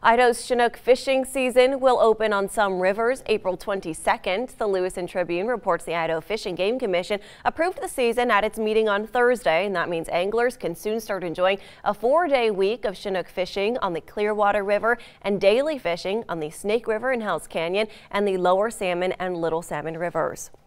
Idaho's Chinook fishing season will open on some rivers April 22nd. The Lewis and Tribune reports the Idaho Fish and Game Commission approved the season at its meeting on Thursday, and that means anglers can soon start enjoying a 4-day week of Chinook fishing on the Clearwater River and daily fishing on the Snake River in Hells Canyon and the Lower Salmon and Little Salmon rivers.